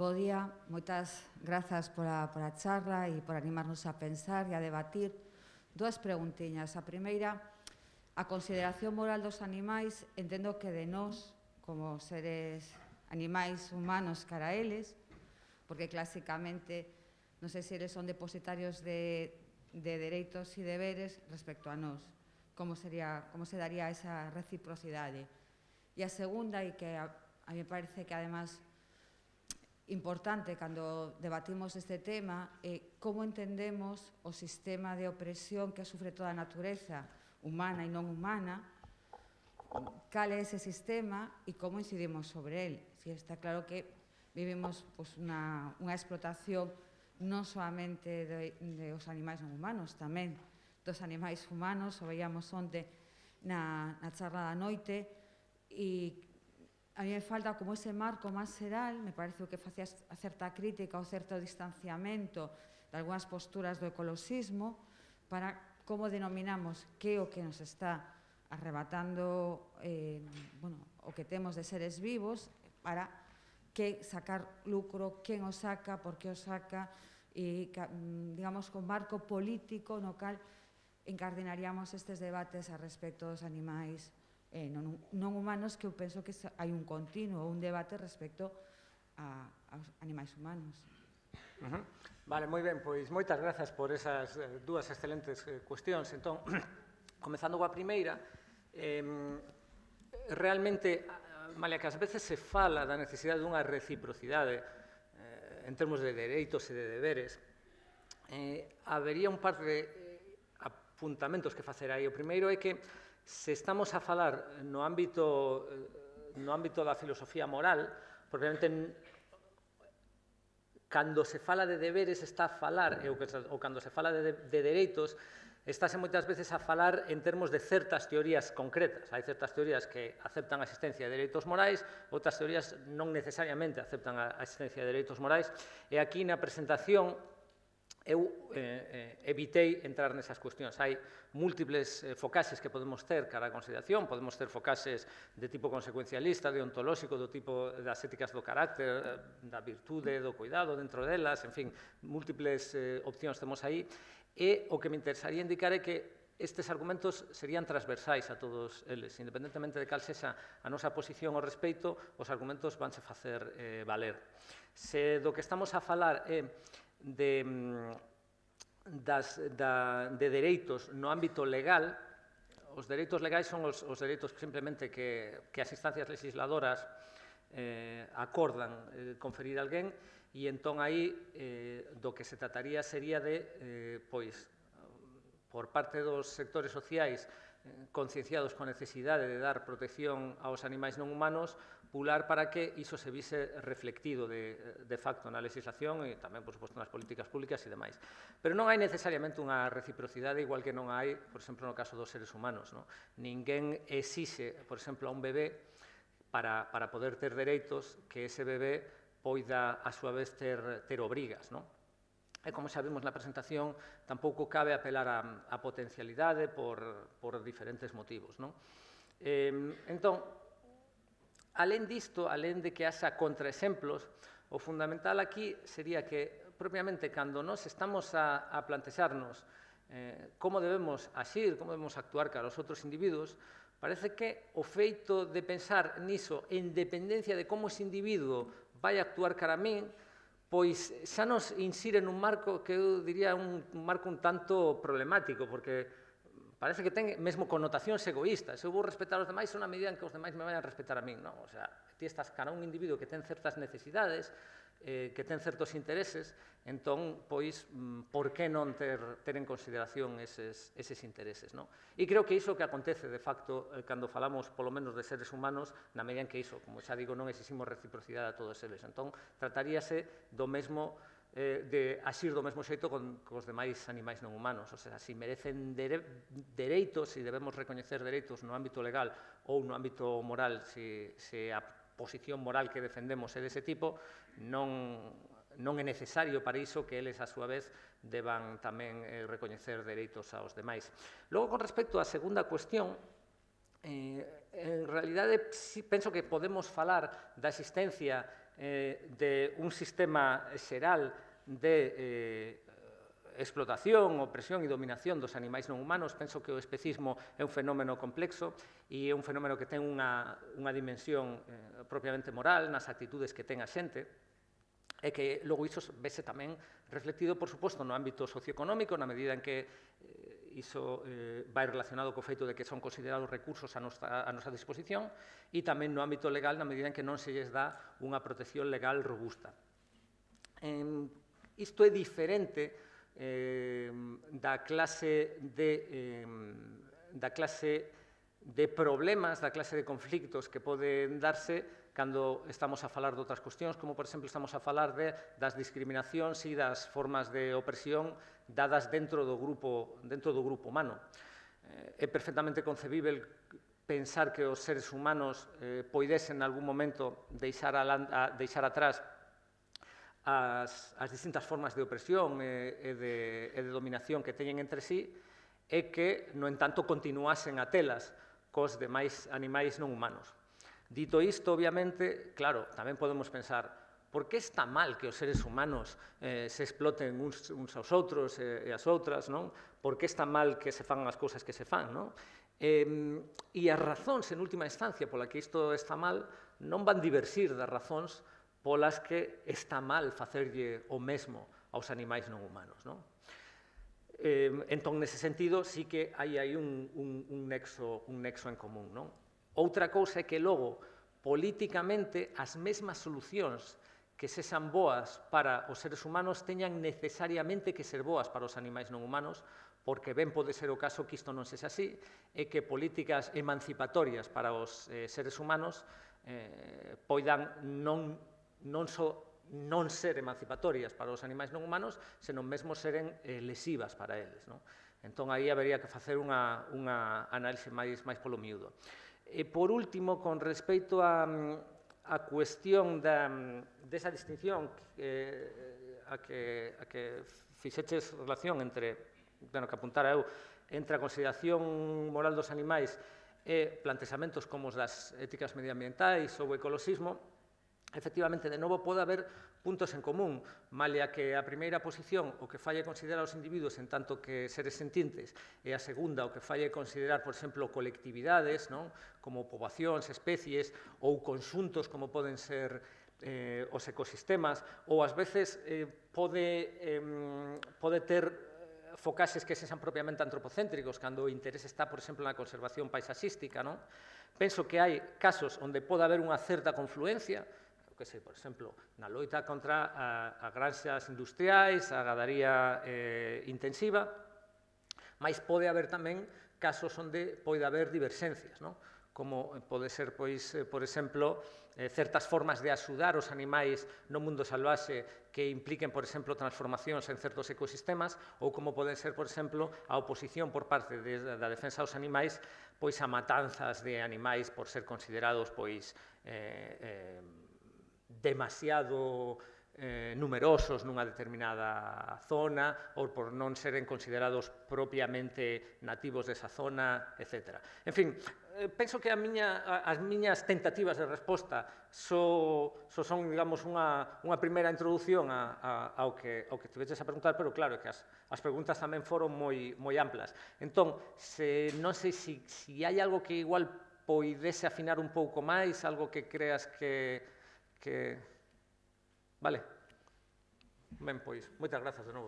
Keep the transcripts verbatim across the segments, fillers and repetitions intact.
Bo día, moitas grazas pola, pola charla e por animarnos a pensar e a debatir. Dúas preguntiñas. A primeira, a consideración moral dos animais, entendo que de nós, como seres animais humanos cara a eles, porque clásicamente, non sei se eles son depositarios de, de dereitos e deberes respecto a nós. Como, sería, como se daría esa reciprocidade? E a segunda, e que a, a mí me parece que además importante cando debatimos este tema, é como entendemos o sistema de opresión que sufre toda a natureza, humana e non humana, cal é ese sistema e como incidimos sobre él. Si está claro que vivimos pues, unha, unha explotación non solamente de, de os animais non humanos, tamén dos animais humanos, o veíamos onte na, na charla da noite, e a mí me falta como ese marco máis xeral, me parece que facía a certa crítica ou certo distanciamento de algunhas posturas do ecoloxismo para como denominamos que o que nos está arrebatando eh, bueno, o que temos de seres vivos para que sacar lucro, quen o saca, por que o saca e, digamos, con marco político no cal encardinaríamos estes debates a respecto dos animais Eh, non, non humanos, que eu penso que hai un continuo, un debate respecto a, aos animais humanos. Uh -huh. Vale, moi ben, pois moitas grazas por esas eh, dúas excelentes eh, cuestións. Entón, comezando coa primeira, eh, realmente, malia que ás veces se fala da necesidade dunha reciprocidade eh, en termos de dereitos e de deberes, eh, habería un par de eh, apuntamentos que facer aí. O primeiro é que se estamos a falar no ámbito, no ámbito da filosofía moral, probablemente cando se fala de deberes está a falar, ou cando se fala de, de dereitos, estáse moitas veces a falar en termos de certas teorías concretas. Hai certas teorías que aceptan a existencia de dereitos morais, outras teorías non necesariamente aceptan a existencia de dereitos morais, e aquí na presentación eu eh, eh, evitei entrar nesas cuestións. Hai múltiples eh, focases que podemos ter cara a consideración, podemos ter focases de tipo consecuencialista, deontolóxico, do tipo das éticas do carácter, da virtude, do cuidado dentro delas, en fin, múltiples eh, opcións temos aí, e o que me interesaría indicar é que estes argumentos serían transversais a todos eles, independentemente de cal sexa a nosa posición ao respecto, os argumentos vanse facer eh, valer. Se do que estamos a falar é De, das, da, de dereitos no ámbito legal, os dereitos legais son os, os dereitos que simplemente que, que as instancias legisladoras eh, acordan eh, conferir a alguén, e entón aí eh, do que se trataría sería de, eh, pois, por parte dos sectores sociais eh, concienciados con necesidade de dar protección aos animais non humanos, pular para que iso se vise reflectido de, de facto na legislación e tamén, por suposto, nas políticas públicas e demais. Pero non hai necesariamente unha reciprocidade igual que non hai, por exemplo, no caso dos seres humanos. No? Ninguén exixe, por exemplo, a un bebé para, para poder ter dereitos que ese bebé poida, a súa vez, ter, ter obrigas. No? E, como xa vimos na presentación, tampouco cabe apelar a, a potencialidade por, por diferentes motivos. No? Eh, entón, alén disto, alén de que haxa contraexemplos, o fundamental aquí sería que, propiamente, cando nós estamos a, a plantexarnos eh, como debemos axir, como debemos actuar cara aos outros individuos, parece que o feito de pensar niso en dependencia de como ese individuo vai actuar cara a min, pois xa nos insire nun marco que eu diría un, un marco un tanto problemático, porque parece que ten mesmo connotacións egoístas. Eu vou respetar os demais na medida en que os demais me vayan a respetar a min. Non? O sea, ti estás cara a un individuo que ten certas necesidades, eh, que ten certos intereses, entón, pois, por que non ter, ter en consideración eses, eses intereses? Non? E creo que iso que acontece, de facto, eh, cando falamos, polo menos, de seres humanos, na medida en que iso, como xa digo, non exiximos reciprocidade a todos eles. Entón, trataríase do mesmo Eh, de axir do mesmo xeito con, con os demais animais non humanos. O sea, se merecen dere, dereitos, se debemos recoñecer dereitos no ámbito legal ou no ámbito moral, se, se a posición moral que defendemos é dese tipo, non, non é necesario para iso que eles, a súa vez, deban tamén eh, recoñecer dereitos aos demais. Logo, con respecto á segunda cuestión, eh, en realidade, sí, penso que podemos falar da existencia eh, de un sistema xeral de eh, explotación, opresión e dominación dos animais non humanos. Penso que o especismo é un fenómeno complexo e é un fenómeno que ten unha, unha dimensión eh, propiamente moral nas actitudes que ten a xente, e que logo iso vese tamén reflectido, por suposto, no ámbito socioeconómico, na medida en que eh, iso eh, vai relacionado co feito de que son considerados recursos a nosa, a nosa disposición, e tamén no ámbito legal, na medida en que non se lles dá unha protección legal robusta. Eh, isto é diferente Eh, da clase de eh, da clase de problemas, da clase de conflictos que poden darse cando estamos a falar de outras cuestións, como, por exemplo, estamos a falar de, das discriminacións e das formas de opresión dadas dentro do grupo, dentro do grupo humano. Eh, é perfectamente concebível pensar que os seres humanos eh, poidesen, en algún momento, deixar, a, a, deixar atrás As, as distintas formas de opresión e, e, de, e de dominación que teñen entre sí, e que, no entanto, continuasen a telas cos demais animais non humanos. Dito isto, obviamente, claro, tamén podemos pensar por que está mal que os seres humanos eh, se exploten uns, uns aos outros e, e as outras, non? Por que está mal que se fan as cousas que se fan, non? Eh, e as razóns, en última instancia, pola que isto está mal, non van diversir das razóns polas que está mal facerlle o mesmo aos animais non humanos. Non? Eh, entón, nese sentido, sí que hai aí un, un, un, nexo, un nexo en común. Non? Outra cousa é que logo, políticamente, as mesmas solucións que sexan boas para os seres humanos teñan necesariamente que ser boas para os animais non humanos, porque ben pode ser o caso que isto non sexa así, e que políticas emancipatorias para os eh, seres humanos eh, poidan non non só non ser emancipatorias para os animais non humanos, senón mesmo seren eh, lesivas para eles. Non? Entón, aí habería que facer unha, unha análise máis, máis polo miúdo. E, por último, con respecto a, a cuestión da, desa distinción eh, a, que, a que fixeches relación entre, bueno, que apuntara eu, entre a consideración moral dos animais e plantexamentos como os das éticas medioambientais ou o ecoloxismo, efectivamente, de novo, pode haber puntos en común, malia que a primeira posición o que falle considerar os individuos en tanto que seres sentientes e a segunda o que falle considerar, por exemplo, colectividades, non? Como poboacións, especies ou conxuntos como poden ser eh, os ecosistemas, ou ás veces eh, pode, eh, pode ter focaxes que sexan propiamente antropocéntricos, cando o interés está, por exemplo, na conservación paisaxística. Non? Penso que hai casos onde pode haber unha certa confluencia, que sei, por exemplo, na loita contra a, a granxas industriais, a gadaría eh, intensiva, mas pode haber tamén casos onde pode haber diverxencias, non? Como pode ser, pois, eh, por exemplo, eh, certas formas de axudar os animais no mundo salvaxe que impliquen, por exemplo, transformacións en certos ecosistemas, ou como pode ser, por exemplo, a oposición por parte de, da defensa dos animais pois a matanzas de animais por ser considerados pois eh, eh, demasiado eh, numerosos nunha determinada zona ou por non seren considerados propiamente nativos desa zona, etcétera. En fin, eh, penso que a miña, a, as miñas tentativas de resposta so, so son, digamos, unha, unha primeira introducción a, a, ao que, ao que tiveches a preguntar, pero claro que as, as preguntas tamén foron moi, moi amplas. Entón, se, non sei se si, si hai algo que igual poidese afinar un pouco máis, algo que creas que que... Vale. Ben, pois, moitas grazas de novo.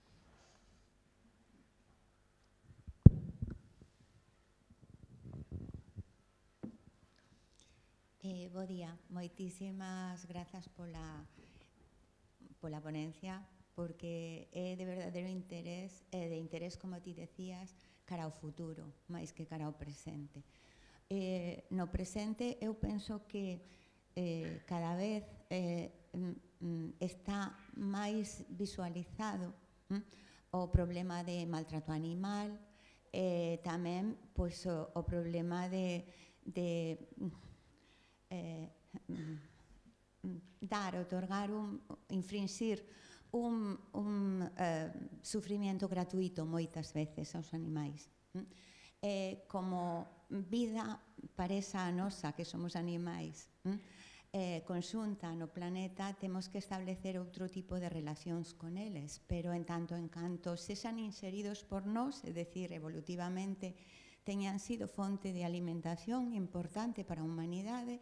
Eh, bo día. Moitísimas grazas pola, pola ponencia, porque é de verdadeiro interés, e de interés, como ti decías, cara ao futuro, máis que cara ao presente. Eh, no presente, eu penso que Eh, cada vez eh, mm, está máis visualizado mm, o problema de maltrato animal, eh, tamén pois, o, o problema de, de eh, mm, dar, otorgar, un, infringir un, un eh, sufrimiento gratuito moitas veces aos animais. Mm? Eh, como vida paresa a nosa, que somos animais, mm? eh, conxunta no planeta, temos que establecer outro tipo de relacións con eles, pero en tanto en canto sexan inseridos por nós, é dicir, evolutivamente, teñan sido fonte de alimentación importante para a humanidade,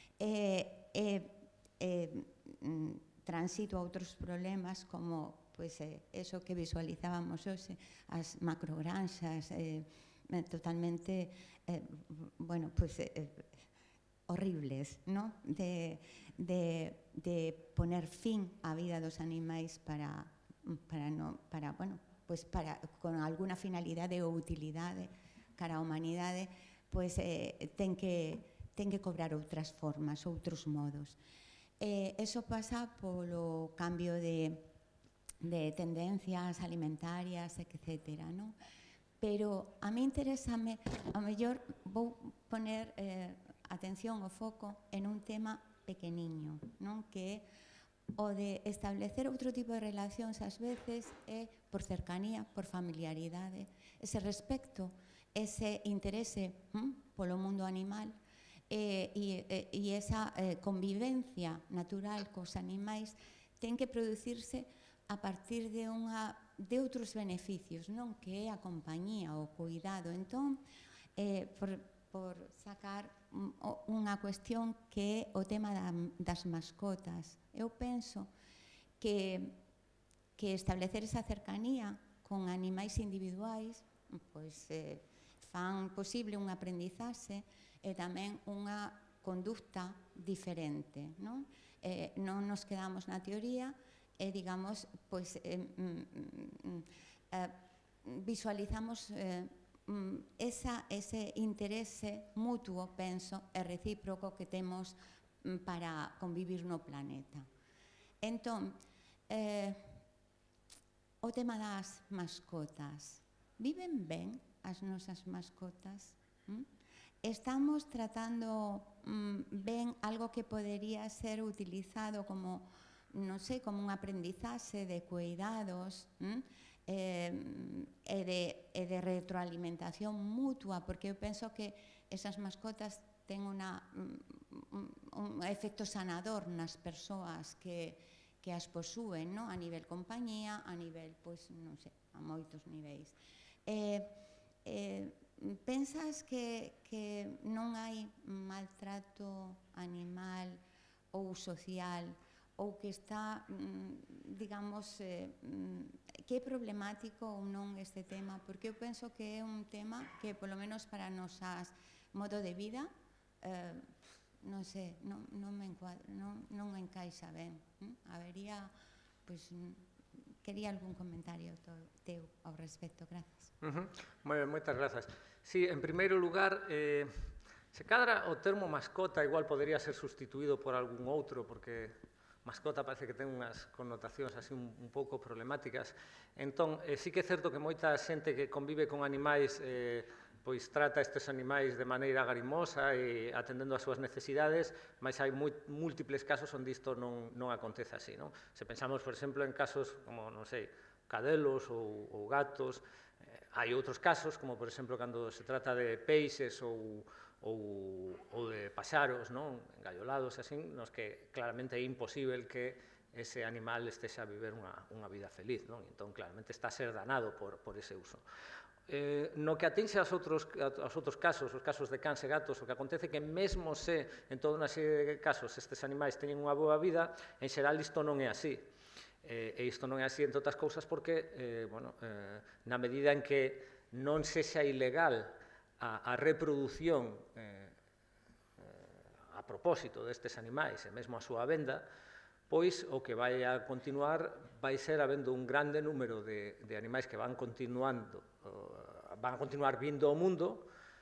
e eh, eh, eh, transito a outros problemas como pois, eh, eso que visualizábamos hoxe, as macrogranxas eh, totalmente eh, bueno, pois, eh, horribles, ¿no? de, de, de poner fin á vida dos animais para, para, no, para, bueno, pues para, con alguna finalidade ou utilidade cara á humanidade, pois eh, ten, que, ten que cobrar outras formas, outros modos. Eh, eso pasa polo cambio de, de tendencias alimentarias, etcétera, ¿no? Pero a mí interésame, a mellor vou poner eh, atención o foco en un tema pequeniño, non? Que é o de establecer outro tipo de relacións ás veces é por cercanía, por familiaridade, ese respecto, ese interese hm, polo mundo animal eh, e, e, e esa eh, convivencia natural cos animais ten que producirse a partir de, unha, de outros beneficios, non? Que é a compañía, o cuidado. Entón, eh, por, por sacar unha cuestión que é o tema da, das mascotas. Eu penso que, que establecer esa cercanía con animais individuais pois, eh, fan posible un aprendizaxe e tamén unha conducta diferente. Non, eh, non nos quedamos na teoría e, digamos, pois, eh, mm, eh, visualizamos eh, Esa, ese interese mutuo, penso, e recíproco que temos para convivir no planeta. Entón, eh, o tema das mascotas. Viven ben as nosas mascotas? ¿Mm? Estamos tratando mm, ben algo que podería ser utilizado como, non sei, como un aprendizaxe de cuidados, ¿Mm? Eh, e, de, e de retroalimentación mutua, porque eu penso que esas mascotas ten una, un, un efecto sanador nas persoas que, que as posúen, no? A nivel compañía, a nivel, pois, non sei, a moitos niveis. Eh, eh, pensas que, que non hai maltrato animal ou social ou que está, digamos, eh, que é problemático ou non este tema, porque eu penso que é un tema que, polo menos para nosas modo de vida, eh, non sei, non, non me encuadra, non, non encaixa ben. ¿eh? Habería, pois, quería algún comentario teu ao respecto. Grazas. Uh-huh. Moi ben, moitas grazas. Sí, en primeiro lugar, eh, se cadra o termo mascota igual podería ser sustituído por algún outro, porque mascota parece que ten unhas connotacións así un, un pouco problemáticas. Entón, eh, sí que é certo que moita xente que convive con animais eh, pois trata estes animais de maneira agarimosa e atendendo as súas necesidades, mas hai moi, múltiples casos onde isto non, non acontece así, non? Se pensamos, por exemplo, en casos como, non sei, cadelos ou, ou gatos, eh, hai outros casos, como, por exemplo, cando se trata de peixes ou ou, ou de paxaros, non? Engallolados, así, nos que claramente é imposible que ese animal estexa a viver unha, unha vida feliz, non? Entón, claramente, está a ser danado por, por ese uso. Eh, no que atinxe aos outros, aos outros casos, os casos de cans e gatos, o que acontece que mesmo se en toda unha serie de casos estes animais teñen unha boa vida, en xeral isto non é así. Eh, e isto non é así, entre outras cousas, porque, eh, bueno, eh, na medida en que non sexa ilegal A, a reproducción eh, eh, a propósito destes animais e mesmo a súa venda, pois o que vai a continuar vai ser habendo un grande número de, de animais que van continuando, uh, van a continuar vindo ao mundo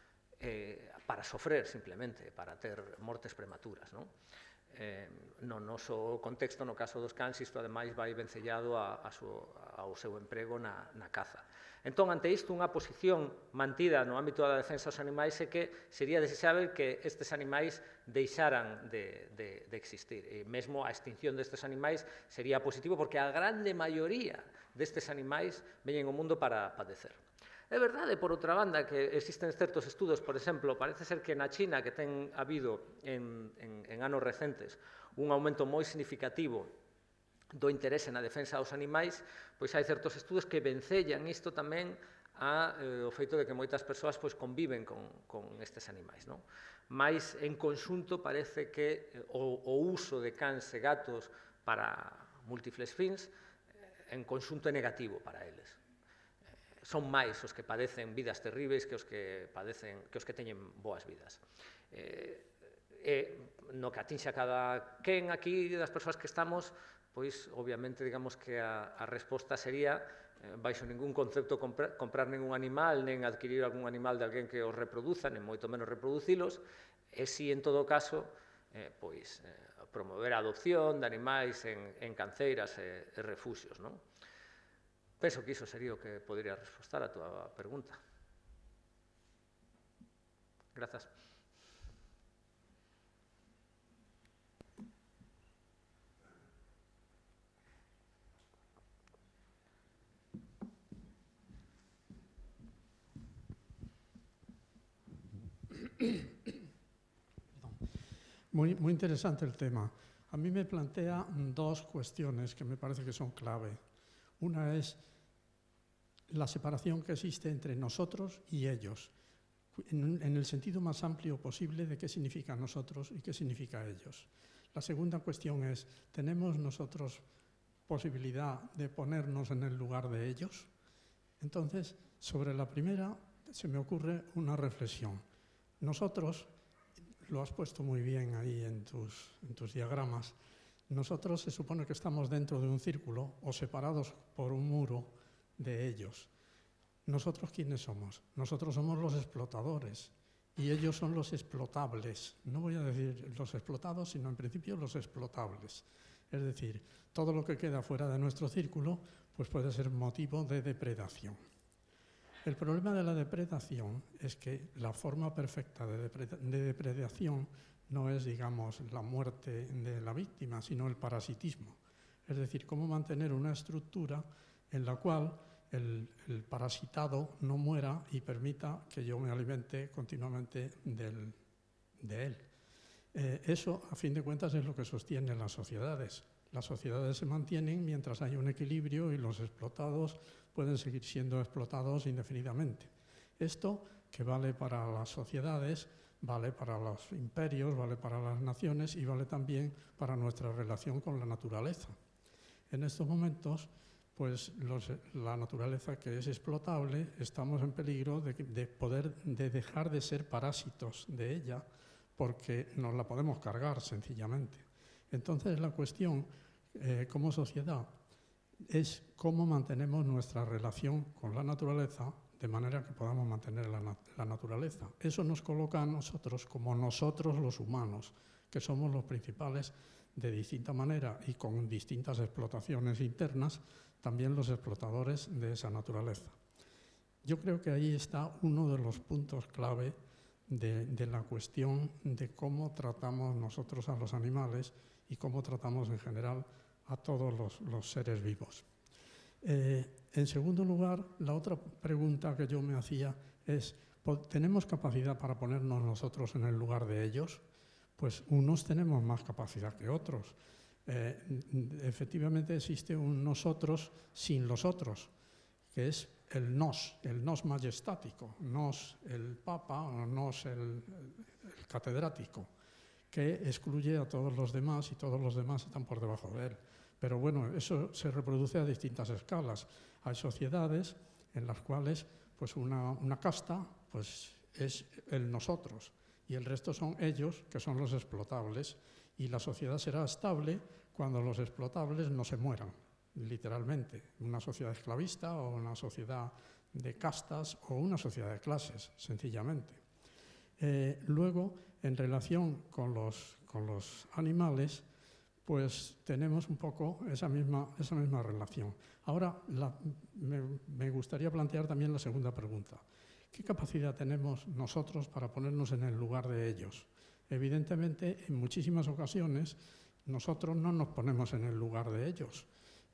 eh, para sofrer simplemente, para ter mortes prematuras, non? Eh, no noso contexto, no caso dos cans, isto ademais vai vencellado a, a su, ao seu emprego na, na caza. Entón, ante isto, unha posición mantida no ámbito da defensa dos animais é que sería deseável que estes animais deixaran de, de, de existir. E mesmo a extinción destes animais sería positivo porque a grande maioría destes animais veñen ao mundo para padecer. É verdade, por outra banda, que existen certos estudos, por exemplo, parece ser que na China, que ten habido en, en, en anos recentes un aumento moi significativo do interese na defensa dos animais, pois hai certos estudos que vencellan isto tamén a, eh, o feito de que moitas persoas pois, conviven con, con estes animais, non? Mais, en conxunto, parece que eh, o, o uso de cans e gatos para múltiples fins, eh, en conxunto é negativo para eles. Son máis os que padecen vidas terribles que os que padecen que os que teñen boas vidas. Eh, eh, no que atinxe a cada quen aquí das persoas que estamos, pois, obviamente, digamos que a, a resposta sería eh, baixo ningún concepto comprar, comprar ningún animal, nen adquirir algún animal de alguén que os reproduza, nen moito menos reproducilos, e si, en todo caso, eh, pois, eh, promover a adopción de animais en, en canceiras e, e refuxios, non? Penso que iso sería o que podría responder a túa pregunta. Grazas. Muy, muy interesante el tema. A mí me plantea dos cuestiones que me parece que son clave. Una es la separación que existe entre nosotros y ellos, en, en el sentido más amplio posible de qué significa nosotros y qué significa ellos. La segunda cuestión es, ¿tenemos nosotros posibilidad de ponernos en el lugar de ellos? Entonces, sobre la primera se me ocurre una reflexión. Nosotros, lo has puesto muy bien ahí en tus, en tus diagramas, nosotros se supone que estamos dentro de un círculo o separados por un muro de ellos. ¿Nosotros quiénes somos? Nosotros somos los explotadores y ellos son los explotables. No voy a decir los explotados, sino en principio los explotables. Es decir, todo lo que queda fuera de nuestro círculo pues puede ser motivo de depredación. El problema de la depredación es que la forma perfecta de, depred- de depredación no es, digamos, la muerte de la víctima, sino el parasitismo. Es decir, cómo mantener una estructura en la cual el, el parasitado no muera y permita que yo me alimente continuamente del, de él. Eh, eso, a fin de cuentas, es lo que sostiene las sociedades. Las sociedades se mantienen mientras hay un equilibrio y los explotados pueden seguir siendo explotados indefinidamente. Esto, que vale para las sociedades, vale para los imperios, vale para las naciones y vale también para nuestra relación con la naturaleza. En estos momentos, pues los, la naturaleza que es explotable, estamos en peligro de, de poder de dejar de ser parásitos de ella porque nos la podemos cargar sencillamente. Entonces la cuestión eh, como sociedad es cómo mantenemos nuestra relación con la naturaleza de manera que podamos mantener la, nat la naturaleza. Eso nos coloca a nosotros como nosotros los humanos, que somos los principales de distinta manera y con distintas explotaciones internas, también los explotadores de esa naturaleza. Yo creo que ahí está uno de los puntos clave de, de la cuestión de cómo tratamos nosotros a los animales y cómo tratamos en general a todos los, los seres vivos. Eh, en segundo lugar, la otra pregunta que yo me hacía es, ¿tenemos capacidad para ponernos nosotros en el lugar de ellos? Pues unos tenemos más capacidad que otros. Eh, efectivamente existe un nosotros sin los otros, que es el nos, el nos majestático, nos el papa o nos el, el catedrático, que excluye a todos los demás y todos los demás están por debajo de él. Pero bueno, eso se reproduce a distintas escalas. Hay sociedades en las cuales pues una, una casta pues es el nosotros y el resto son ellos, que son los explotables, y la sociedad será estable cuando los explotables no se mueran, literalmente. Una sociedad esclavista o una sociedad de castas o una sociedad de clases, sencillamente. Eh, luego, en relación con los, con los animales, pues tenemos un poco esa misma, esa misma relación. Ahora, la, me, me gustaría plantear también la segunda pregunta. ¿Qué capacidad tenemos nosotros para ponernos en el lugar de ellos? Evidentemente, en muchísimas ocasiones, nosotros no nos ponemos en el lugar de ellos.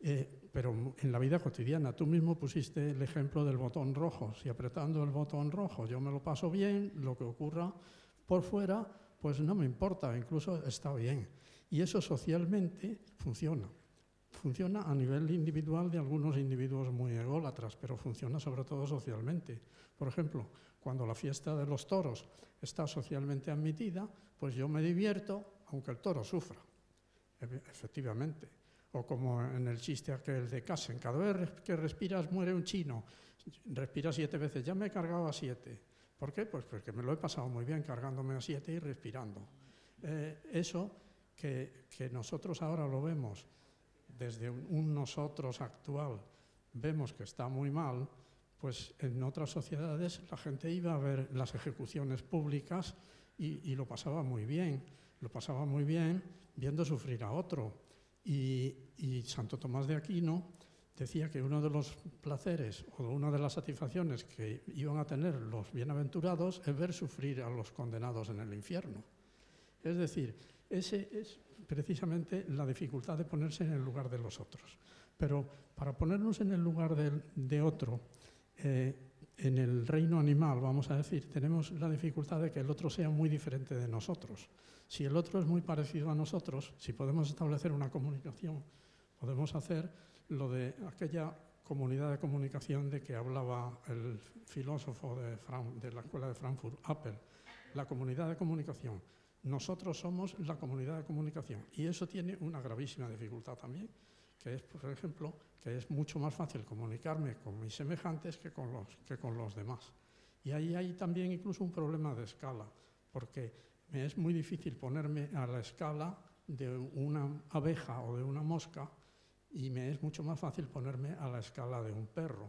Eh, pero en la vida cotidiana, tú mismo pusiste el ejemplo del botón rojo. Si apretando el botón rojo yo me lo paso bien, lo que ocurra por fuera, pues no me importa, incluso está bien. Y eso socialmente funciona. Funciona a nivel individual de algunos individuos muy ególatras, pero funciona sobre todo socialmente. Por ejemplo, cuando la fiesta de los toros está socialmente admitida, pues yo me divierto, aunque el toro sufra, efectivamente. O como en el chiste aquel de Casen, cada vez que respiras muere un chino, respira siete veces, ya me he cargado a siete. ¿Por qué? Pues porque me lo he pasado muy bien cargándome a siete y respirando. Eh, eso que, que nosotros ahora lo vemos desde un nosotros actual, vemos que está muy mal, pues en otras sociedades la gente iba a ver las ejecuciones públicas y, y lo pasaba muy bien, lo pasaba muy bien viendo sufrir a otro. Y, y Santo Tomás de Aquino decía que uno de los placeres o una de las satisfacciones que iban a tener los bienaventurados es ver sufrir a los condenados en el infierno. Es decir, ese es precisamente la dificultad de ponerse en el lugar de los otros. Pero para ponernos en el lugar de, de otro, eh, en el reino animal, vamos a decir, tenemos la dificultad de que el otro sea muy diferente de nosotros. Si el otro es muy parecido a nosotros, si podemos establecer una comunicación, podemos hacer lo de aquella comunidad de comunicación de que hablaba el filósofo de, Fran, de la Escuela de Frankfurt, Appel, la comunidad de comunicación. Nosotros somos la comunidad de comunicación y eso tiene una gravísima dificultad también, que es, por ejemplo, que es mucho más fácil comunicarme con mis semejantes que con los, que con los demás. Y ahí hay también incluso un problema de escala, porque me es muy difícil ponerme a la escala de una abeja o de una mosca y me es mucho más fácil ponerme a la escala de un perro.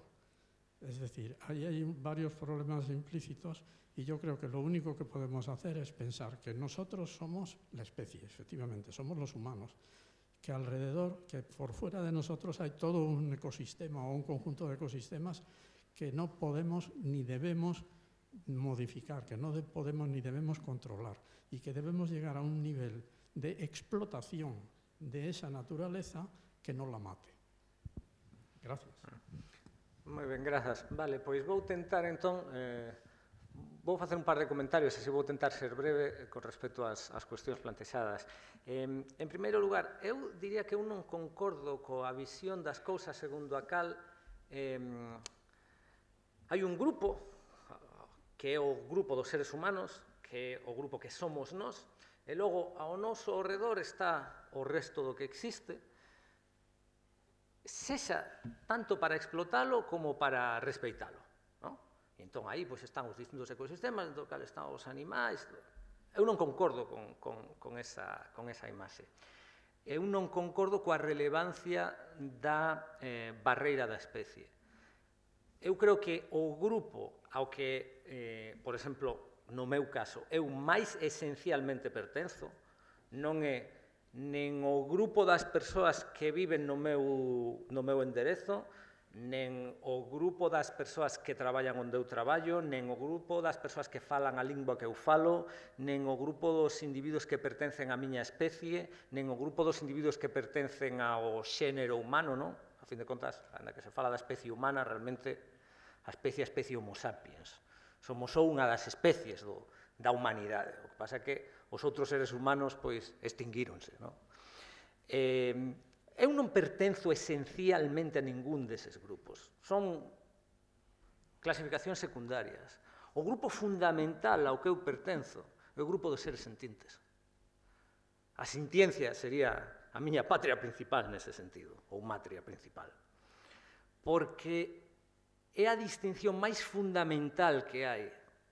Es decir, ahí hay varios problemas implícitos y yo creo que lo único que podemos hacer es pensar que nosotros somos la especie, efectivamente, somos los humanos, que alrededor, que por fuera de nosotros hay todo un ecosistema o un conjunto de ecosistemas que no podemos ni debemos modificar, que no de, podemos ni debemos controlar y que debemos llegar a un nivel de explotación de esa naturaleza que no la mate. Gracias. Moi ben, grazas. Vale, pois vou tentar, entón, eh, vou facer un par de comentarios e se vou tentar ser breve con respecto ás, ás cuestións plantexadas. Eh, en primeiro lugar, eu diría que eu non concordo coa visión das cousas segundo a cal eh, hai un grupo que é o grupo dos seres humanos, que é o grupo que somos nós, e logo ao noso alrededor está o resto do que existe, sexa tanto para explotalo como para respeitalo. ¿No? E entón aí pois, están os distintos ecosistemas, do cal están os animais. Eu non concordo con, con, con, esa, con esa imaxe. Eu non concordo coa relevancia da eh, barreira da especie. Eu creo que o grupo ao que, eh, por exemplo, no meu caso, eu máis esencialmente pertenzo, non é nen o grupo das persoas que viven no meu, no meu enderezo, nen o grupo das persoas que traballan onde eu traballo, nen o grupo das persoas que falan a lingua que eu falo, nen o grupo dos individuos que pertencen á miña especie, nen o grupo dos individuos que pertencen ao xénero humano, non? A fin de contas, anda que se fala da especie humana, realmente a especie a especie Homo sapiens. Somos só unha das especies do, da humanidade. O que pasa é que os outros seres humanos, pois, extinguíronse, non? Eh, eu non pertenzo esencialmente a ningún deses grupos. Son clasificacións secundarias. O grupo fundamental ao que eu pertenzo é o grupo dos seres sentintes. A sintiencia sería a miña patria principal nese sentido, ou matria principal. Porque é a distinción máis fundamental que hai.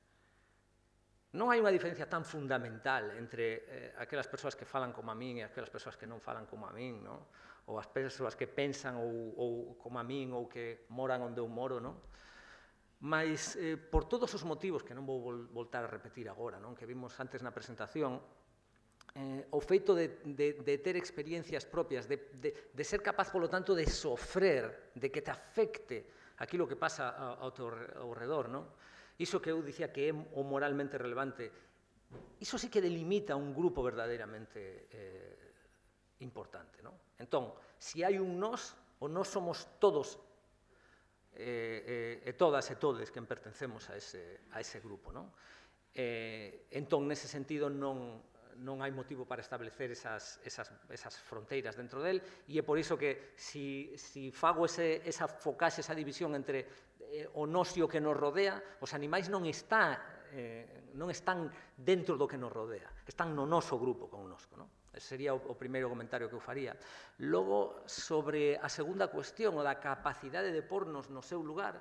Non hai unha diferencia tan fundamental entre eh, aquelas persoas que falan como a min e aquelas persoas que non falan como a min, non? Ou as persoas que pensan ou, ou como a min ou que moran onde eu moro, non? Mas, eh, por todos os motivos que non vou vol voltar a repetir agora, non? Que vimos antes na presentación, eh, o feito de, de, de ter experiencias propias, de, de, de ser capaz, polo tanto, de sofrer, de que te afecte aquilo que pasa ao teu redor, non? Iso que eu dicía que é o moralmente relevante, iso sí que delimita un grupo verdadeiramente eh, importante, non? Entón, se hai un nós, O nós somos todos e, e, e todas e todes que pertencemos a ese, a ese grupo, non? E, entón, nese sentido, non, non hai motivo para establecer esas, esas, esas fronteiras dentro del, e é por iso que si, si fago ese, esa focaxe, esa división entre eh, o nos e o que nos rodea, os animais non está, eh, non están dentro do que nos rodea, están no noso grupo connosco, non? Ese sería o, o primeiro comentario que eu faría. Logo, sobre a segunda cuestión, o da capacidade de pornos no seu lugar,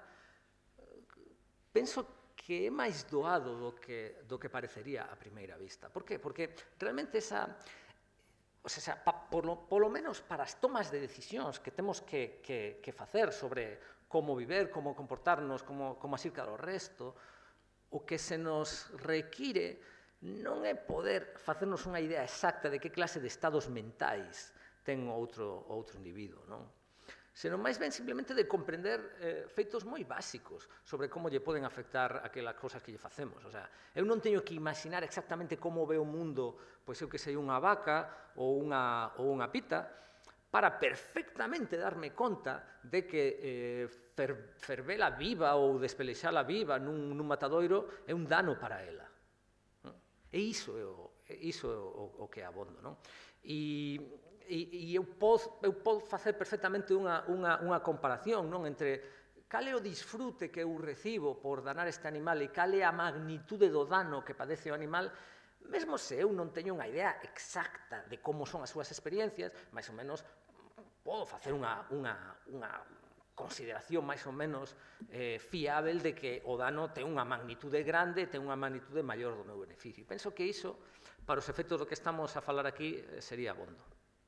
penso que é máis doado do que, do que parecería a primeira vista. Por qué? Porque realmente esa, o sea, pa, por lo, polo menos para as tomas de decisións que temos que, que, que facer sobre como viver, como comportarnos, como, como asir cada o resto, o que se nos require non é poder facernos unha idea exacta de que clase de estados mentais ten outro, outro individuo, non? Senón máis ben simplemente de comprender eh, feitos moi básicos sobre como lle poden afectar aquelas cosas que lle facemos. O sea, eu non teño que imaginar exactamente como ve o mundo, pois eu que sei, unha vaca ou unha, ou unha pita, para perfectamente darme conta de que eh, fer, fervela viva ou despelexala viva nun, nun matadoiro é un dano para ela. E iso é o, iso é o, o que abondo, non? E, e, e eu, podo, eu podo facer perfectamente unha, unha, unha comparación, non? Entre cal é o disfrute que eu recibo por danar este animal e cal é a magnitude do dano que padece o animal, mesmo se eu non teño unha idea exacta de como son as súas experiencias, máis ou menos podo facer unha, unha, unha consideración máis ou menos eh, fiável de que o dano ten unha magnitude grande, ten unha magnitude maior do meu beneficio. Penso que iso, para os efectos do que estamos a falar aquí, eh, sería abondo.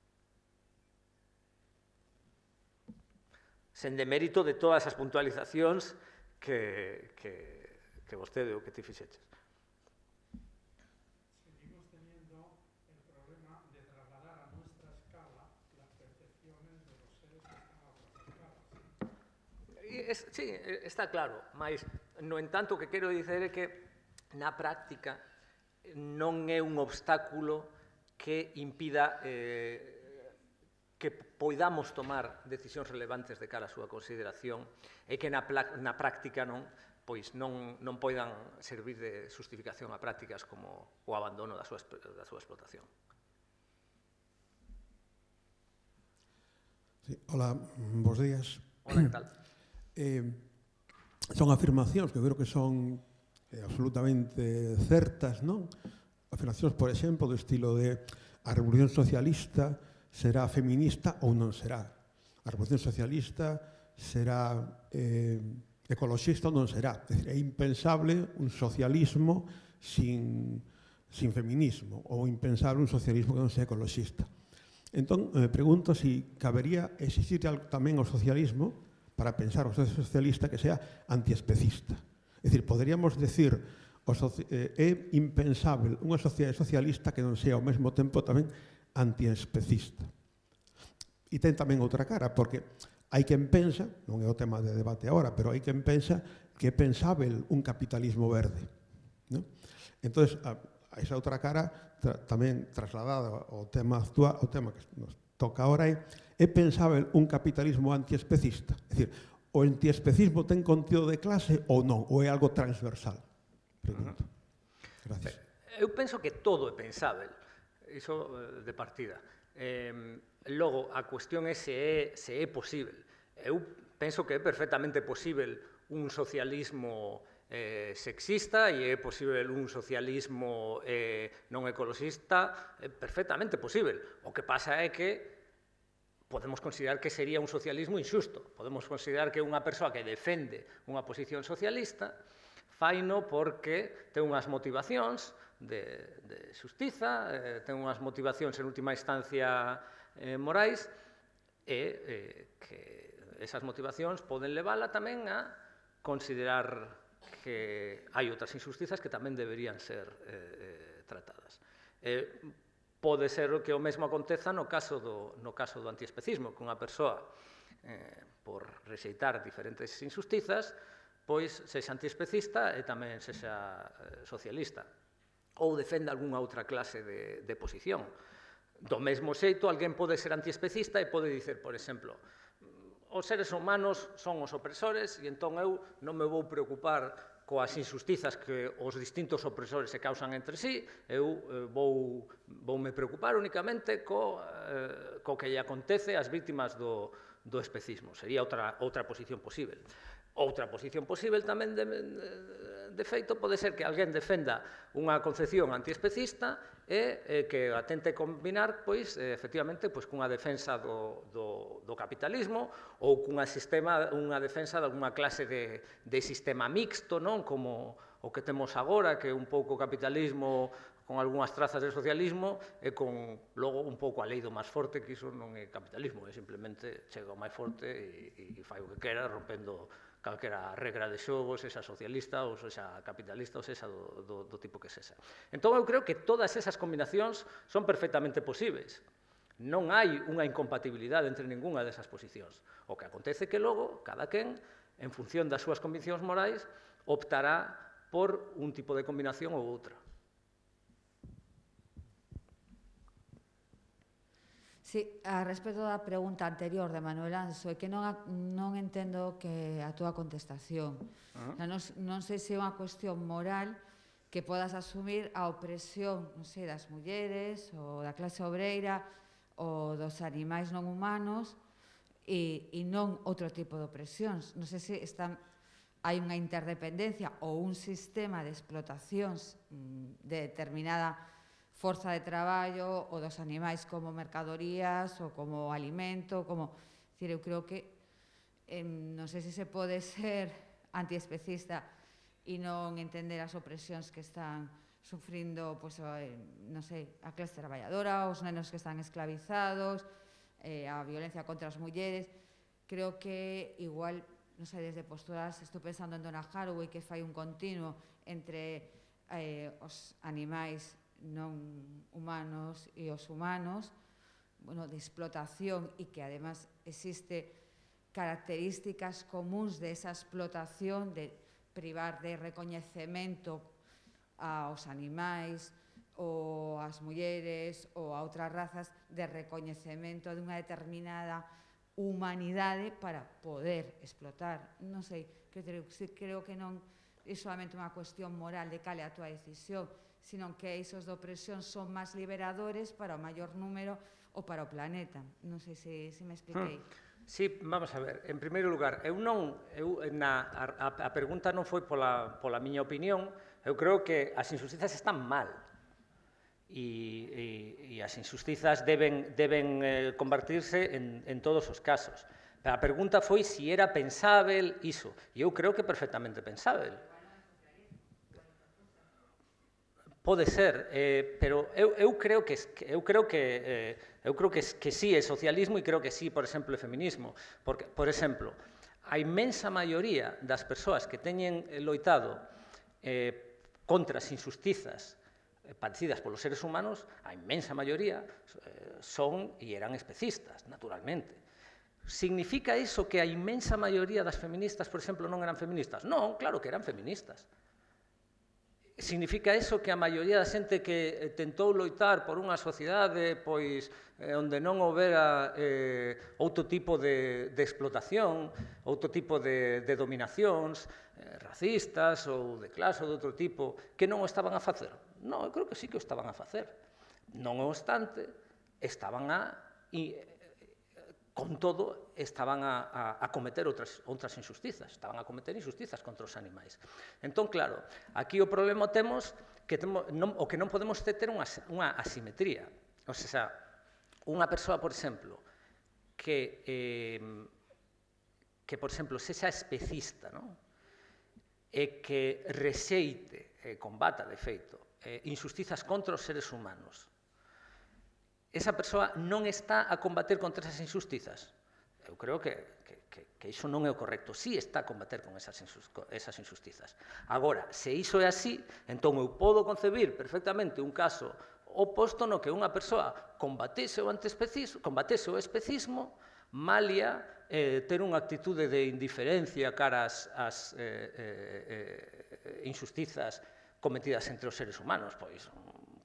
Sen demérito de todas as puntualizacións que, que, que vostede ou que ti fixeches. Seguimos teniendo el problema de trasladar a nuestra escala las percepciones de los seres que están a otras escalas. Es, sí, está claro, mas, no entanto, o que quero dizer é que na práctica non é un obstáculo que impida eh, que poidamos tomar decisións relevantes de cara á súa consideración e que na, na práctica non, pois non, non poidan servir de justificación a prácticas como o abandono da súa, da súa explotación. Sí, hola, bons días. Hola, que tal? Eh, son afirmacións que creo que son eh, absolutamente certas, non? Afirmacións, por exemplo, do estilo de a revolución socialista será feminista ou non será. A revolución socialista será eh, ecoloxista ou non será. É, decir, é impensable un socialismo sin, sin feminismo ou impensable un socialismo que non sea ecoloxista. Entón, me pregunto se si cabería existir tamén o socialismo para pensar o socialista que sea antiespecista. É dicir, poderíamos decir o soci... eh, é impensable unha sociedade socialista que non sea ao mesmo tempo tamén antiespecista. E ten tamén outra cara, porque hai quen pensa, non é o tema de debate agora, pero hai quen pensa que é pensável un capitalismo verde. Non? Entón, a, a esa outra cara tra, tamén trasladada ao tema actual, ao tema que nos toca ahora é é pensável un capitalismo antiespecista? É dicir, o antiespecismo ten contido de clase ou non? Ou é algo transversal? Pregunto. Gracias. Eu penso que todo é pensável, iso de partida. Eh, logo, a cuestión é se é, se é posible. Eu penso que é perfectamente posible un socialismo eh, sexista e é posible un socialismo eh, non ecoloxista, é perfectamente posible. O que pasa é que podemos considerar que sería un socialismo injusto. Podemos considerar que unha persoa que defende unha posición socialista faino porque ten unhas motivacións de, de xustiza, eh, ten unhas motivacións en última instancia eh, morais e eh, que esas motivacións poden levala tamén a considerar que hai outras injustizas que tamén deberían ser eh, eh, tratadas. Eh, Pode ser que o mesmo aconteza no caso do, no caso do antiespecismo, que unha persoa, eh, por rexeitar diferentes injustizas, pois sexa antiespecista e tamén sexa eh, socialista, ou defenda algunha outra clase de, de posición. Do mesmo xeito, alguén pode ser antiespecista e pode dicer, por exemplo, os seres humanos son os opresores e entón eu non me vou preocupar coas injustizas que os distintos opresores se causan entre sí, eu eh, vou, vou me preocupar únicamente co, eh, co que lle acontece ás víctimas do, do especismo. Sería outra, outra posición posible. Outra posición posible tamén de, de, de feito pode ser que alguén defenda unha concepción antiespecista e eh, que a tente combinar pois, eh, efectivamente, pois, cunha defensa do, do, do capitalismo ou cunha sistema, unha defensa de alguna clase de, de sistema mixto, non? Como o que temos agora, que é un pouco capitalismo con algunhas trazas de socialismo e con logo un pouco a lei do máis forte, que iso non é capitalismo, é simplemente chega o máis forte e, e fai o que quera, rompendo calquera regra de xogo, sexa socialista ou sexa capitalista ou sexa do, do, do tipo que sexa. Entón, eu creo que todas esas combinacións son perfectamente posibles. Non hai unha incompatibilidade entre ningunha desas posicións. O que acontece que logo, cada quen, en función das súas conviccións morais, optará por un tipo de combinación ou outra. Sí, a respecto da pregunta anterior de Manuel Anso, é que non, a, non entendo que a túa contestación. Uh -huh. non, non sei se é unha cuestión moral que podas asumir a opresión, non sei, das mulleres, ou da clase obreira, ou dos animais non humanos, e, e non outro tipo de opresións. Non sei se están, hai unha interdependencia ou un sistema de explotacións de determinada forza de traballo ou dos animais como mercadorías ou como alimento, como... Decir, eu creo que eh, non sei se se pode ser antiespecista e non entender as opresións que están sufrindo, pues, eh, non sei, a clase traballadora, os nenos que están esclavizados, eh, a violencia contra as mulleres. Creo que igual, non sei, desde posturas, estou pensando en Donna Haraway, que fai un continuo entre eh, os animais non humanos e os humanos, bueno, de explotación e que además existe características comuns de esa explotación de privar de recoñecemento aos animais ou ás mulleres ou a outras razas de recoñecemento dunha determinada humanidade para poder explotar. Non sei, creo, creo que non é solamente unha cuestión moral de cal é a túa decisión, sino que esos de opresión son máis liberadores para o maior número ou para o planeta. Non sei se, se me expliquei. Hmm. Sí, vamos a ver. En primeiro lugar, eu non, eu, na, a, a pregunta non foi pola, pola miña opinión. Eu creo que as injustizas están mal. E, e, e as injustizas deben, deben eh, convertirse en, en todos os casos. A pregunta foi se era pensável iso. E eu creo que perfectamente pensável. Pode ser, eh, pero eu, eu creo que eu creo que eh, eu creo que que sí é socialismo e creo que sí, por exemplo, é feminismo, porque por exemplo, a inmensa maioría das persoas que teñen loitado eh, contra as injustizas eh, padecidas polos seres humanos, a inmensa maioría eh, son e eran especistas, naturalmente. Significa iso que a inmensa maioría das feministas, por exemplo, non eran feministas? Non, claro que eran feministas. Significa iso que a maioría da xente que tentou loitar por unha sociedade pois eh, onde non houbera eh, outro tipo de, de explotación, outro tipo de, de dominacións eh, racistas ou de clase ou de outro tipo, que non o estaban a facer? Non, eu creo que sí que o estaban a facer. Non obstante, estaban a... E, con todo, estaban a, a, a cometer outras, outras injustizas, estaban a cometer injustizas contra os animais. Entón, claro, aquí o problema temos que temo, non, o que non podemos ter unha, unha asimetría. O sea, unha persoa, por exemplo, que, eh, que por exemplo, sexa especista, non? E que rexeite, eh, combata, de feito, eh, injustizas contra os seres humanos, esa persoa non está a combater contra esas injustizas. Eu creo que, que, que, que iso non é o correcto. Sí está a combater con esas, esas injustizas. Agora, se iso é así, entón eu podo concebir perfectamente un caso oposto no que unha persoa combatese o antiespecismo, combatese o especismo, malia eh, ter unha actitude de indiferencia cara ás, ás eh, eh, eh, injustizas cometidas entre os seres humanos, pois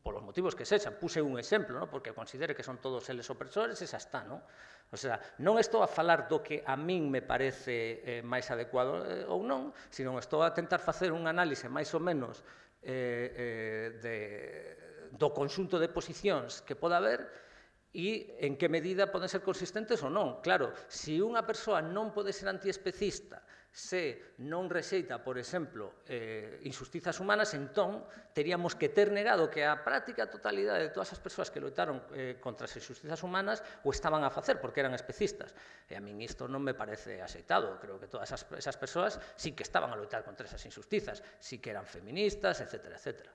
polos motivos que sexan. Puse un exemplo, no? Porque considere que son todos eles opresores, e xa está, non? O sea, non estou a falar do que a min me parece eh, máis adecuado eh, ou non, sino estou a tentar facer un análise máis ou menos eh, eh, de, do conxunto de posicións que poda haber e en que medida poden ser consistentes ou non. Claro, se unha persoa non pode ser antiespecista se non rexeita, por exemplo, eh, injustizas humanas, entón teríamos que ter negado que a práctica totalidade de todas as persoas que loitaron eh, contra as injustizas humanas o estaban a facer porque eran especistas. E a min isto non me parece axeitado. Creo que todas esas, esas persoas sí que estaban a loitar contra esas injustizas, sí que eran feministas, etcétera, etcétera.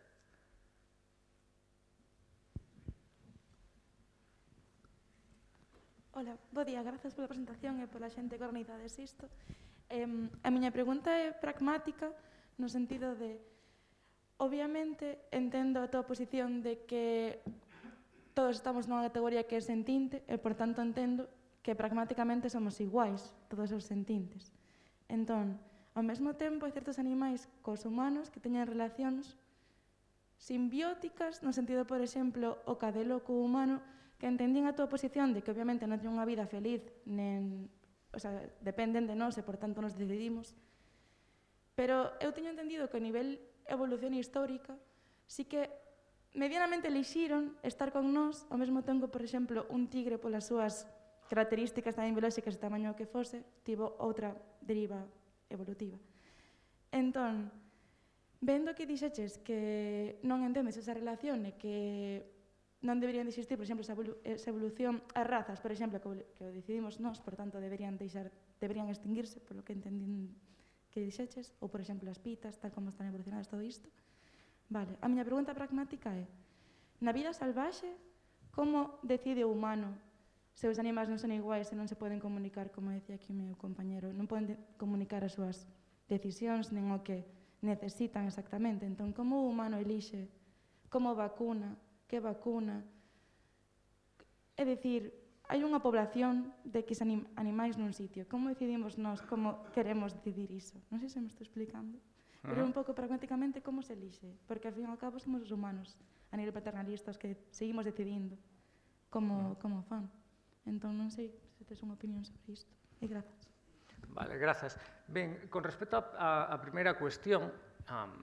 Hola, bo día, grazas pola presentación e pola xente que organizades isto. Eh, a miña pregunta é pragmática no sentido de, obviamente, entendo a tua posición de que todos estamos nunha categoría que é sentinte e, por tanto, entendo que pragmáticamente somos iguais, todos os sentintes. Entón, ao mesmo tempo, hai certos animais cos humanos que teñen relacións simbióticas, no sentido, por exemplo, o cadelo co humano, que entendín a tua posición de que, obviamente, non teñen unha vida feliz, nen... o sea, dependen de nós e, por tanto, nos decidimos. Pero eu teño entendido que a nivel evolución histórica sí que medianamente elixiron estar con nós, ao mesmo tempo, por exemplo, un tigre polas súas características tamén biolóxicas e tamaño que fose, tivo outra deriva evolutiva. Entón, vendo que dixeches que non entendes esa relación e que non deberían de existir, por exemplo, esa evolución as razas, por exemplo, que o decidimos nós, por tanto, deberían deixar, deberían extinguirse, polo que entendín que dixeches, ou, por exemplo, as pitas, tal como están evolucionadas todo isto. Vale, a miña pregunta pragmática é, na vida salvaxe, como decide o humano se os animais non son iguais e non se poden comunicar, como decía aquí o meu compañero, non poden comunicar as súas decisións, nen o que necesitan exactamente. Entón, como o humano elixe, como vacuna, que vacuna. É dicir, hai unha población de X anim animais nun sitio. Como decidimos nós como queremos decidir iso? Non sei se me estou explicando. Pero un pouco pragmáticamente como se elixe. Porque, ao fin e ao cabo, somos os humanos, a nivel paternalista, os que seguimos decidindo como, como fan. Entón, non sei se tes unha opinión sobre isto. E grazas. Vale, grazas. Ben, con respecto a, a primeira cuestión, um,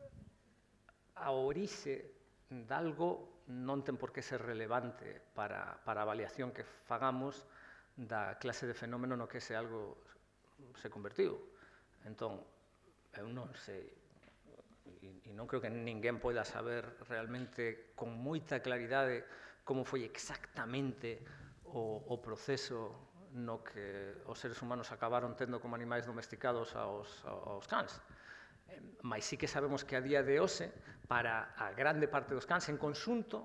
a orixe de algo non ten por que ser relevante para, para a avaliación que fagamos da clase de fenómeno no que ese algo se convertiu. Entón, eu non sei, e, e non creo que ninguén poida saber realmente con moita claridade como foi exactamente o, o proceso no que os seres humanos acabaron tendo como animais domesticados aos, aos cans. Mas sí que sabemos que a día de hoxe, para a grande parte dos cans en conxunto,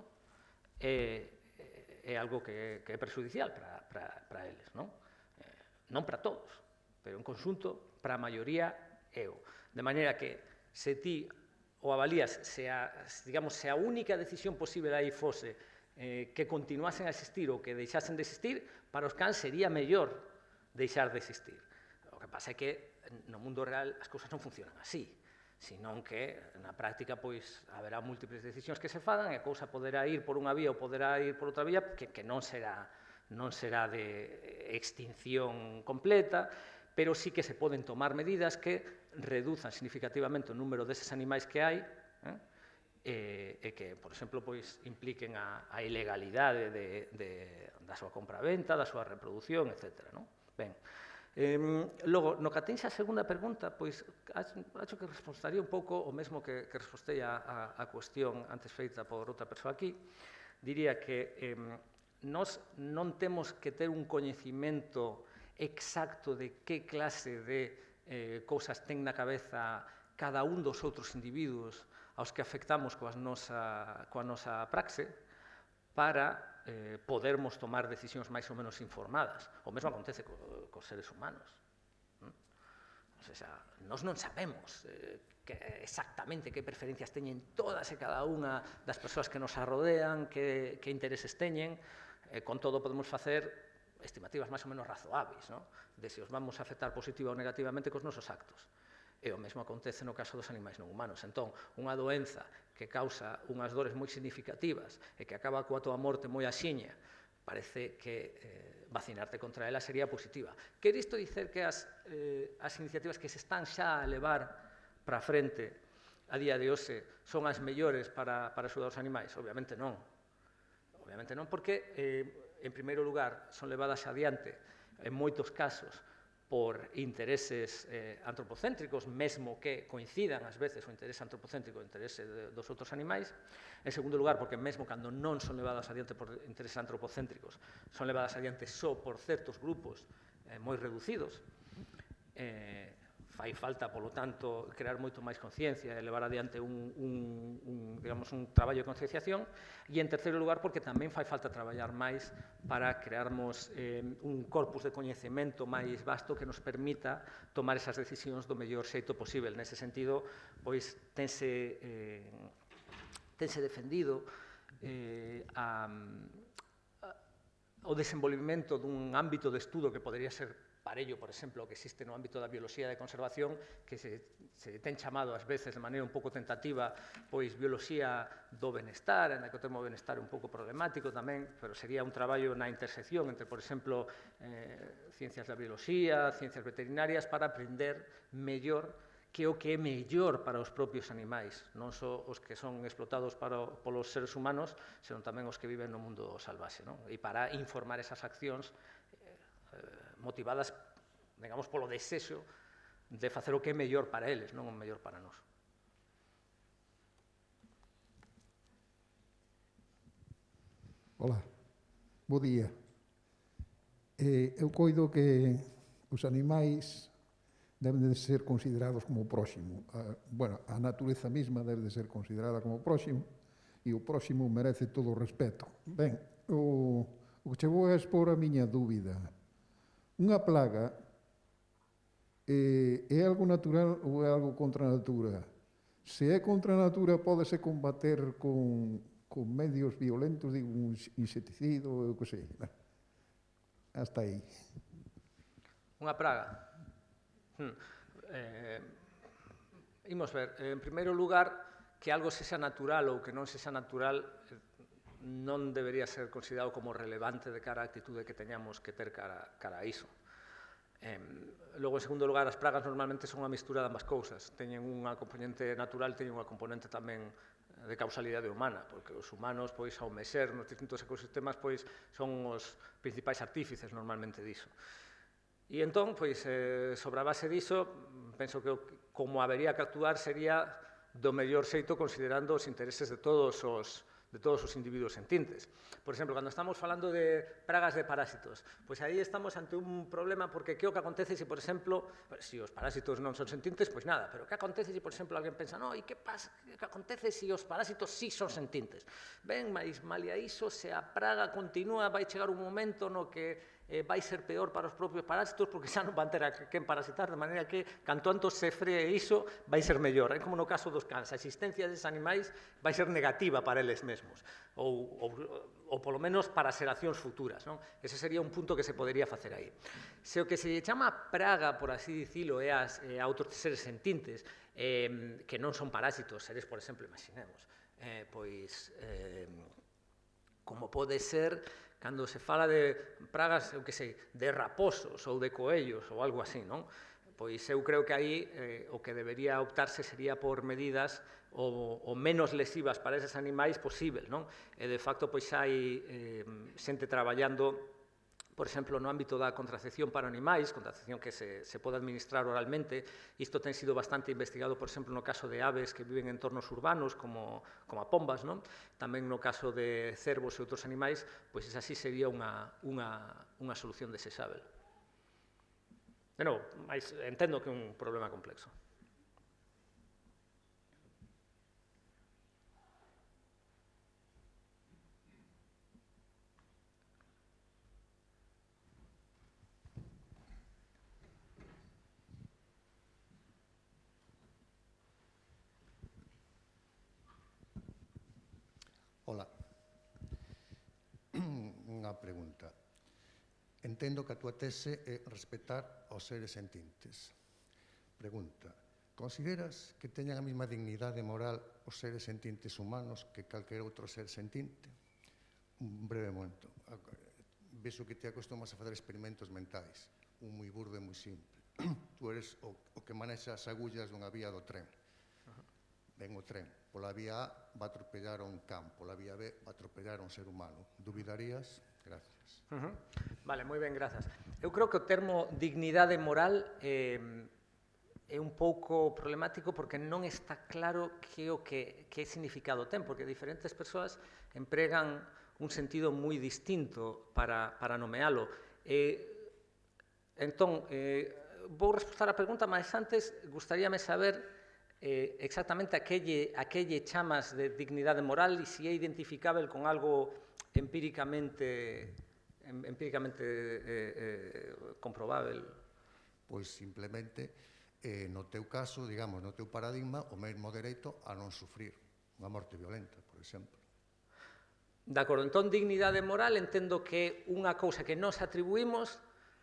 é, é algo que, que é prejudicial para, para, para eles, non? Eh, non para todos, pero en conxunto, para a maioría, é o. De maneira que, se ti o avalías, se a, digamos, se a única decisión posible aí fose eh, que continuasen a existir ou que deixasen de existir, para os cans sería mellor deixar de existir. O que pasa é que no mundo real as cousas non funcionan así, senón que na práctica pois haberá múltiples decisións que se fagan e a cousa poderá ir por unha vía ou poderá ir por outra vía que, que non será non será de extinción completa, pero sí que se poden tomar medidas que reduzan significativamente o número deses animais que hai, eh? E, e que, por exemplo, pois impliquen a, a ilegalidade de, de, da súa compra-venta, da súa reproducción, etcétera. Non? Ben, Eh, logo, no que atenxe a segunda pregunta, pois, acho, acho que respostaría un pouco o mesmo que, que respostei a, a, a cuestión antes feita por outra persoa aquí. Diría que eh, nós non temos que ter un coñecimento exacto de que clase de eh, cousas ten na cabeza cada un dos outros individuos aos que afectamos coa nosa, coa nosa praxe para eh, podermos tomar decisións máis ou menos informadas. O mesmo acontece co, cos seres humanos. ¿Mm? O sea, nós non sabemos eh, que exactamente que preferencias teñen todas e cada unha das persoas que nos arrodean, que, que intereses teñen. Eh, con todo podemos facer estimativas máis ou menos razoables, ¿no? De se os vamos a afectar positiva ou negativamente cos nosos actos. E o mesmo acontece no caso dos animais non humanos. Entón, unha doenza que causa unhas dores moi significativas e que acaba coa tua morte moi axiña, parece que eh, vacinarte contra ela sería positiva. Quer isto dicer que as, eh, as iniciativas que se están xa a levar para a frente a día de hoxe son as mellores para, para axudar os animais? Obviamente non. Obviamente non, porque, eh, en primeiro lugar, son levadas adiante, en moitos casos, por intereses eh, antropocéntricos, mesmo que coincidan ás veces o interese antropocéntrico e o interese de, dos outros animais. En segundo lugar, porque mesmo cando non son levadas adiante por intereses antropocéntricos, son levadas adiante só por certos grupos eh, moi reducidos. Eh, fai falta, polo tanto, crear moito máis conciencia e levar adiante un, un, un, digamos, un traballo de concienciación. E, en terceiro lugar, porque tamén fai falta traballar máis para crearmos eh, un corpus de coñecemento máis vasto que nos permita tomar esas decisións do mellor xeito posible. Nese sentido, pois, tense, eh, tense defendido eh, a, a, o desenvolvimento dun ámbito de estudo que podería ser parello, por exemplo, que existe no ámbito da bioloxía de conservación, que se, se ten chamado ás veces de maneira un pouco tentativa, pois bioloxía do benestar, en que o termo benestar é un pouco problemático tamén, pero sería un traballo na intersección entre, por exemplo, eh, ciencias da bioloxía, ciencias veterinarias, para aprender mellor que o que é mellor para os propios animais, non só os que son explotados para, polos seres humanos, senón tamén os que viven no mundo salvaxe, non? E para informar esas accións motivadas, digamos, polo desexo de facer o que é mellor para eles, non o mellor para nós. Ola, bo día. Eh, eu coido que os animais deben de ser considerados como o próximo. A, bueno, a natureza mesma debe de ser considerada como o próximo e o próximo merece todo o respeto. Ben, o, o que che vou a expor a miña dúbida. Unha plaga eh, é algo natural ou é algo contra a natura? Se é contra a natura, pódese combater con, con medios violentos, digo, un insecticida, eu que sei. Hasta aí. Unha praga? Hmm. Eh, imos ver, en primeiro lugar, que algo sexa natural ou que non sexa natural non debería ser considerado como relevante de cara á actitude que teñamos que ter cara, cara a iso. Eh, logo, en segundo lugar, as pragas normalmente son unha mistura de ambas cousas. Teñen unha componente natural, teñen unha componente tamén de causalidade humana, porque os humanos, pois, ao mexer nos distintos ecosistemas, pois, son os principais artífices normalmente diso. E entón, pois, eh, sobre a base diso, penso que como habería que actuar sería do mellor xeito considerando os intereses de todos os de todos os individuos sentintes. Por exemplo, cando estamos falando de pragas de parásitos, pois aí estamos ante un problema, porque que o que acontece se, por exemplo, se os parásitos non son sentintes, pois nada, pero que acontece se, por exemplo, alguén pensa, no, e que pasa, que acontece se os parásitos sí son sentintes? Ben, mas malia iso, se a praga continúa, vai chegar un momento no que eh, vai ser peor para os propios parásitos, porque xa non van ter a quen parasitar, de maneira que, canto antes se free iso, vai ser mellor. É como no caso dos cans, a existencia deses animais vai ser negativa para eles mesmos, ou, ou, ou polo menos para xeracións futuras, non? Ese sería un punto que se podería facer aí. Se o que se chama praga, por así dicilo, é as, eh, a outros seres sentintes, eh, que non son parásitos, seres, por exemplo, imaginemos, eh, pois, eh, como pode ser cando se fala de pragas, eu que sei, de raposos ou de coellos ou algo así, non? Pois eu creo que aí eh, o que debería optarse sería por medidas o, o menos lesivas para eses animais posible, non? E de facto, pois hai eh, xente traballando, por exemplo, no ámbito da contracepción para animais, contracepción que se, se pode administrar oralmente. Isto ten sido bastante investigado, por exemplo, no caso de aves que viven en entornos urbanos, como, como a pombas, non? Tamén no caso de cervos e outros animais, pois esa sí sería unha, unha, unha solución desexável. De novo, mas entendo que é un problema complexo. Ola. Unha pregunta. Entendo que a túa tese é respetar aos seres sentintes. Pregunta. consideras que teñan a mesma dignidade moral os seres sentintes humanos que calquer outro ser sentinte? Un breve momento. Vexo que te acostumas a fazer experimentos mentais. Un moi burdo e moi simple. Tú eres o, o que manexa as agullas dunha vía do tren. Ven o tren. Pola vía A va atropellar a un can. Pola vía B va atropellar a un ser humano. Dubidarías? Gracias. Uh -huh. Vale, moi ben, grazas. Eu creo que o termo dignidade moral eh, é un pouco problemático porque non está claro que o que, que significado ten, porque diferentes persoas empregan un sentido moi distinto para, para nomealo. Eh, entón, eh, vou responder a pregunta, mas antes gustaríame saber eh, exactamente a que, lle, a que lle chamas de dignidade moral e se é identificável con algo empíricamente, empíricamente eh, eh, comprobável. Pois simplemente, eh, no teu caso, digamos, no teu paradigma, o mesmo dereito a non sufrir unha morte violenta, por exemplo. De acordo, entón, dignidade moral entendo que unha cousa que nos atribuímos,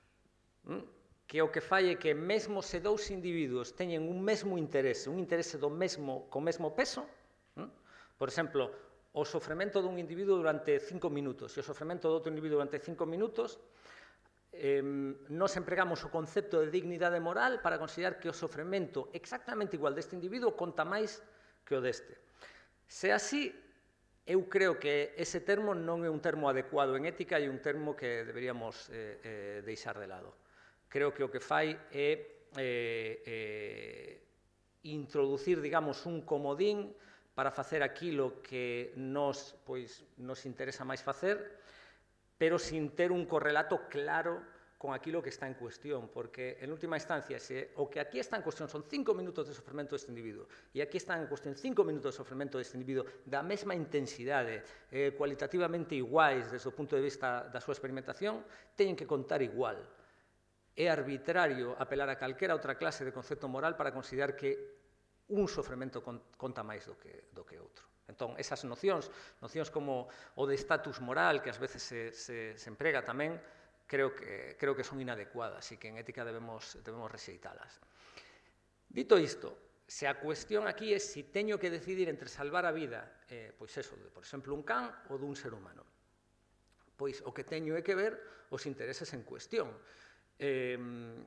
que o que fai é que mesmo se dous individuos teñen un mesmo interese, un interese do mesmo, co mesmo peso, por exemplo, o sofrimento dun individuo durante cinco minutos e o sofrimento do outro individuo durante cinco minutos, eh, nos empregamos o concepto de dignidade moral para considerar que o sofrimento exactamente igual deste individuo conta máis que o deste. Se así, eu creo que ese termo non é un termo adecuado en ética e un termo que deberíamos eh, eh, deixar de lado. Creo que o que fai é eh, eh, introducir, digamos, un comodín para facer aquilo que nos, pois, nos interesa máis facer, pero sin ter un correlato claro con aquilo que está en cuestión, porque, en última instancia, se o que aquí está en cuestión son cinco minutos de sofrimento deste individuo e aquí están en cuestión cinco minutos de sofrimento deste individuo da mesma intensidade, eh, cualitativamente iguais desde o punto de vista da súa experimentación, teñen que contar igual. É arbitrario apelar a calquera outra clase de concepto moral para considerar que un sofrimento conta máis do que, do que outro. Entón, esas nocións, nocións como o de estatus moral, que ás veces se, se, se emprega tamén, creo que, creo que son inadecuadas e que en ética debemos, debemos rexeitalas. Dito isto, se a cuestión aquí é se teño que decidir entre salvar a vida, eh, pois eso, de, por exemplo, un can ou dun ser humano. Pois o que teño é que ver os intereses en cuestión. Eh,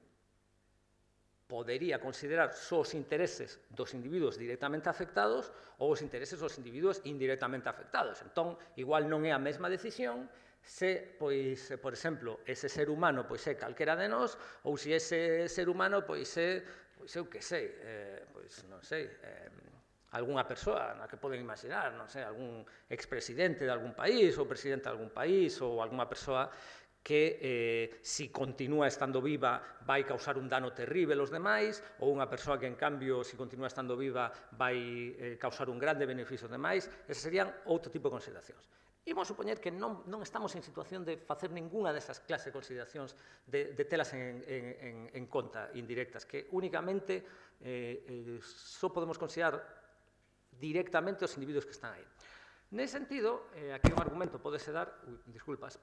podería considerar só os intereses dos individuos directamente afectados ou os intereses dos individuos indirectamente afectados. Entón, igual non é a mesma decisión se, pois, por exemplo, ese ser humano pois é calquera de nós ou se ese ser humano pois é, pois eu que sei, eh, pois non sei, eh, algunha persoa na que poden imaginar, non sei, algún expresidente de algún país ou presidente de algún país ou algunha persoa que, eh, si continúa estando viva, vai causar un dano terrible aos demais, ou unha persoa que, en cambio, si continúa estando viva, vai eh, causar un grande beneficio aos demais. Esas serían outro tipo de consideracións. Imos supoñer que non, non estamos en situación de facer ninguna desas clases de consideracións, de, de telas en, en, en conta indirectas, que únicamente eh, eh, só podemos considerar directamente os individuos que están aí. Nese sentido, eh, aquí un argumento podese dar, ui, disculpas,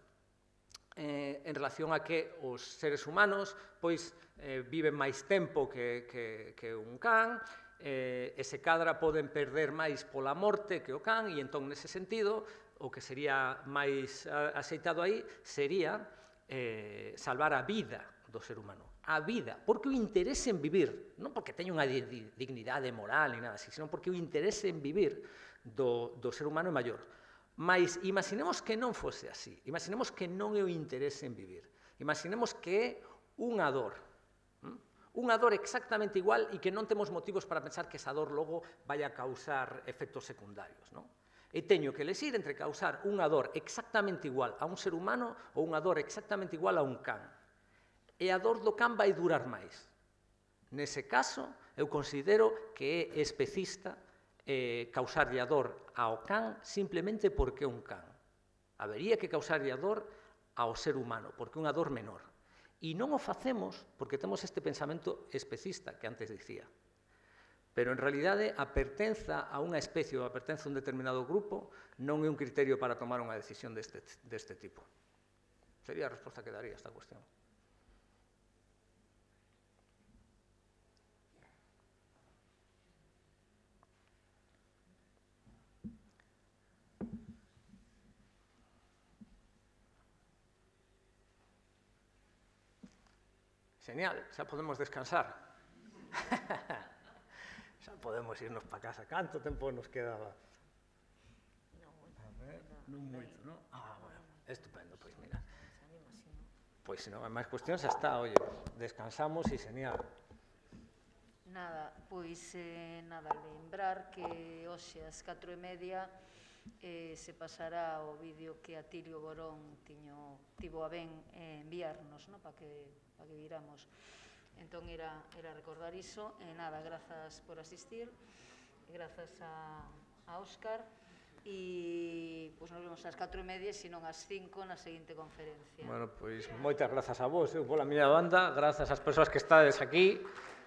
Eh, en relación a que os seres humanos pois, eh, viven máis tempo que, que, que un can, eh, e se cadra poden perder máis pola morte que o can, e entón, nese sentido, o que sería máis aceitado aí sería eh, salvar a vida do ser humano. A vida, porque o interese en vivir, non porque teña unha dignidade moral ni nada así, senón porque o interese en vivir do, do ser humano é maior. Mas imaginemos que non fose así, imaginemos que non é o interese en vivir, imaginemos que é unha dor, unha dor exactamente igual e que non temos motivos para pensar que esa dor logo vai a causar efectos secundarios, non? E teño que elegir entre causar unha dor exactamente igual a un ser humano ou unha dor exactamente igual a un can. E a dor do can vai durar máis. Nese caso, eu considero que é especista Eh, causarlle a dor ao can simplemente porque é un can. Habería que causarlle a dor ao ser humano, porque é unha dor menor. E non o facemos porque temos este pensamento especista que antes dicía. Pero, en realidade, a pertenza a unha especie ou a pertenza a un determinado grupo non é un criterio para tomar unha decisión deste, deste tipo. Sería a resposta que daría a esta cuestión. Genial, xa podemos descansar. Xa podemos irnos para casa. Canto tempo nos quedaba? A ver, non moito, non? Ah, bueno, estupendo, pois mira. Pois se non é máis cuestión, xa está, oye, descansamos e genial. Nada, pois eh, nada, lembrar que hoxe ás catro e media eh, se pasará o vídeo que Atilio Borón tiño, tivo a ben eh, enviarnos, no? Para que, pa que viramos. Entón, era, era recordar iso, e nada, grazas por asistir, grazas a, a Óscar, e pois nos vemos ás catro e media, se non ás cinco, na seguinte conferencia. Bueno, pois moitas grazas a vos, eu pola miña banda, grazas ás persoas que estades aquí,